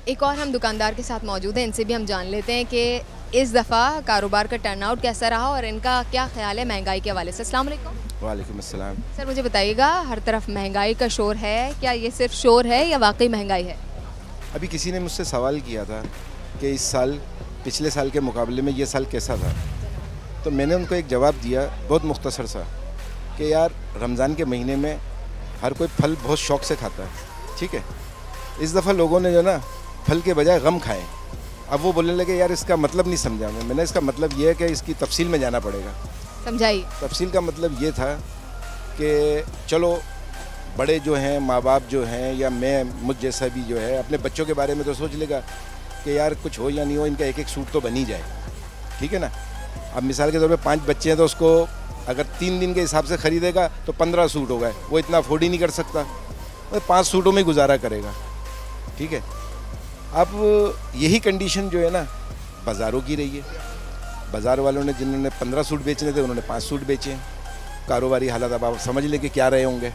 एक और हम दुकानदार के साथ मौजूद हैं, इनसे भी हम जान लेते हैं कि इस दफ़ा कारोबार का टर्नआउट कैसा रहा और इनका क्या ख्याल है महंगाई के हवाले से। अस्सलाम वालेकुम। वालेकुम अस्सलाम। सर मुझे बताइएगा, हर तरफ महंगाई का शोर है, क्या ये सिर्फ शोर है या वाकई महंगाई है? अभी किसी ने मुझसे सवाल किया था कि इस साल पिछले साल के मुकाबले में ये साल कैसा था, तो मैंने उनको एक जवाब दिया बहुत मुख्तसर सा कि यार रमज़ान के महीने में हर कोई फल बहुत शौक़ से खाता है, ठीक है। इस दफ़ा लोगों ने जो ना फल के बजाय गम खाए। अब वो बोलने लगे यार इसका मतलब नहीं समझा मैंने इसका मतलब ये है कि इसकी तफसील में जाना पड़ेगा। समझाइए। तफसील का मतलब ये था कि चलो बड़े जो हैं, माँ बाप जो हैं, या मैं मुझ जैसा भी जो है अपने बच्चों के बारे में तो सोच लेगा कि यार कुछ हो या नहीं हो इनका एक एक सूट तो बन ही जाए, ठीक है ना। अब मिसाल के तौर पे 5 बच्चे हैं तो उसको अगर 3 दिन के हिसाब से ख़रीदेगा तो 15 सूट हो गए, वो इतना अफोर्ड ही नहीं कर सकता, वो 5 सूटों में गुजारा करेगा, ठीक है। अब यही कंडीशन जो है ना बाज़ारों की रही है। बाज़ार वालों ने जिन्होंने 15 सूट बेचने थे उन्होंने 5 सूट बेचे हैं। कारोबारी हालत अब आप समझ लें कि क्या रहे होंगे।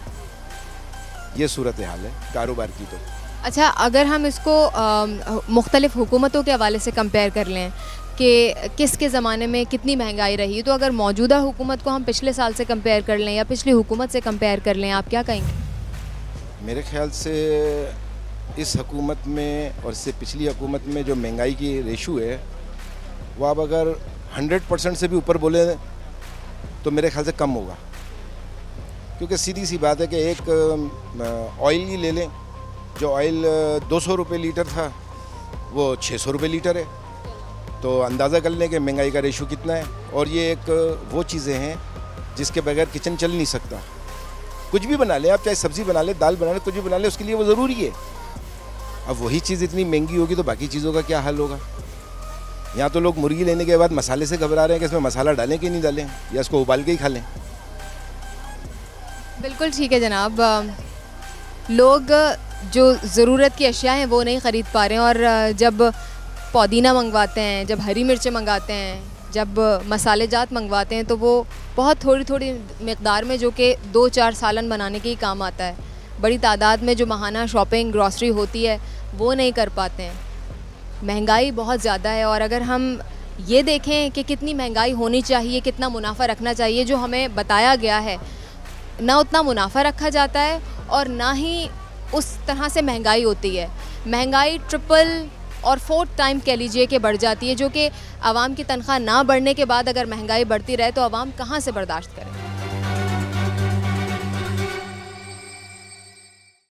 ये सूरत हाल है कारोबार की। तो अच्छा, अगर हम इसको मुख्तलिफ़ हुकूमतों के हवाले से कंपेयर कर लें कि किसके ज़माने में कितनी महंगाई रही, तो अगर मौजूदा हुकूमत को हम पिछले साल से कंपेयर कर लें या पिछली हुकूमत से कंपेयर कर लें, आप क्या कहेंगे? मेरे ख्याल से इस हुकूमत में और इससे पिछली हुकूमत में जो महंगाई की रेशो है वो आप अगर 100% से भी ऊपर बोले तो मेरे ख्याल से कम होगा। क्योंकि सीधी सी बात है कि एक ऑयल ही ले लें, जो ऑयल 200 रुपये लीटर था वो 600 रुपये लीटर है, तो अंदाज़ा कर लें कि महंगाई का रेशो कितना है। और ये एक वो चीज़ें हैं जिसके बगैर किचन चल नहीं सकता। कुछ भी बना लें आप, चाहे सब्ज़ी बना लें, दाल बना लें, कुछ भी बना लें, उसके लिए वो ज़रूरी है। अब वही चीज़ इतनी महंगी होगी तो बाकी चीज़ों का क्या हाल होगा। यहाँ तो लोग मुर्गी लेने के बाद मसाले से घबरा रहे हैं कि इसमें मसाला डालें कि नहीं डालें, या इसको उबाल के ही खा लें। बिल्कुल ठीक है जनाब, लोग जो ज़रूरत की अशिया हैं वो नहीं ख़रीद पा रहे हैं, और जब पुदीना मंगवाते हैं, जब हरी मिर्चें मंगाते हैं, जब मसाले जात मंगवाते हैं तो वो बहुत थोड़ी थोड़ी मकदार में, जो कि 2-4 सालन बनाने के ही काम आता है। बड़ी तादाद में जो माहाना शॉपिंग ग्रॉसरी होती है वो नहीं कर पाते हैं। महंगाई बहुत ज़्यादा है, और अगर हम ये देखें कि कितनी महंगाई होनी चाहिए, कितना मुनाफा रखना चाहिए, जो हमें बताया गया है ना उतना मुनाफा रखा जाता है और ना ही उस तरह से महंगाई होती है। महंगाई ट्रिपल और 4 टाइम कह लीजिए कि बढ़ जाती है, जो कि आवाम की तनख्वाह ना बढ़ने के बाद अगर महंगाई बढ़ती रहे तो आवाम कहाँ से बर्दाश्त करे।